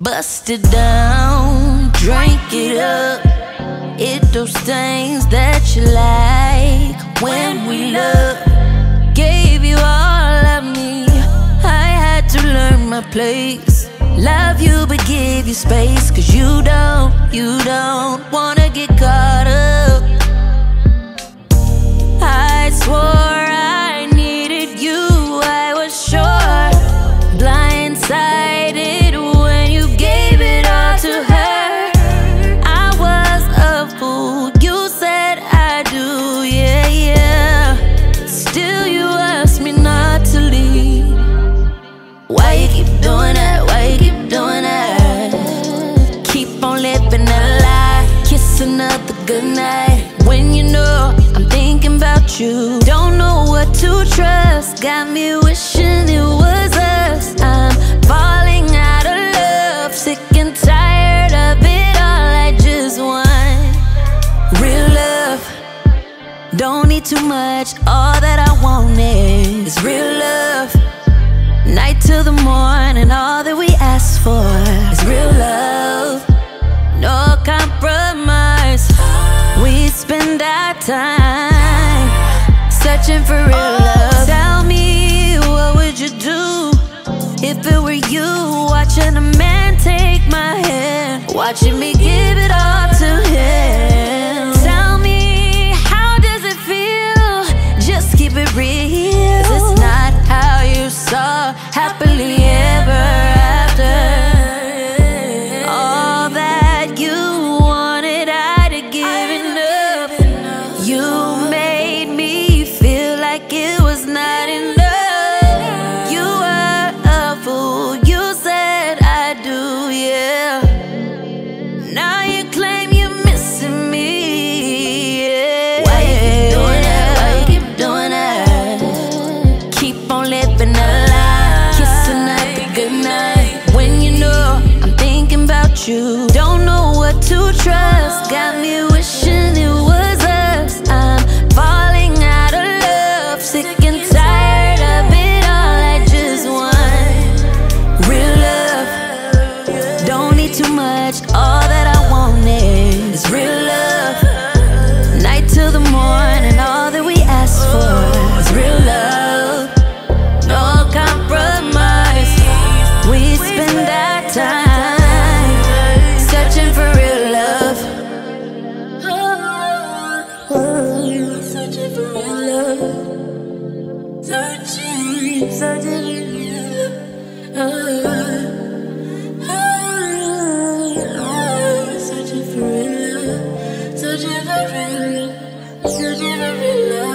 Bust it down, drink it up. It those things that you like when we love. Gave you all of me, I had to learn my place. Love you but give you space, cause you don't wanna get caught up. I swore I needed you, I was sure. Blindsided when you gave it all to her. I was a fool, you said I do, yeah, yeah. Still you ask me not to leave. Why you keep doing that, why you keep doing that? Keep on living that lie, kiss another goodnight. When you know I'm thinking about you, don't know what to trust. Got me wishing it was us. I'm falling out of love, sick and tired of it all. I just want real love. Don't need too much, all that I want is real love. Night till the morning, all that we ask for is real love. No compromise, we spend our time searching for real love. Tell me, what would you do if it were you watching a man take my hand, watching me give it all to him? Tell me, how does it feel? Just keep it real. 'Cause it's not how you saw happily ever after. All that you wanted, I'd have given up. You made me feel like it was not enough. You were a fool, you said I do, yeah. Now you claim you're missing me, yeah. Why you keep doing that, why you keep doing that? Keep on living a lie, kiss another goodnight. When you know I'm thinking about you, don't know what to trust. Got me wishing it was us. I'm falling out of love, sick and tired of it all. I just want real love. Don't need too much, all that I want is real love. Night till the morning, all that we ask for is real love. No compromise, we spend our time searching for real love. Searching for real love. Searching for real love. Searching for real love. Searching for real love. Searching for real love.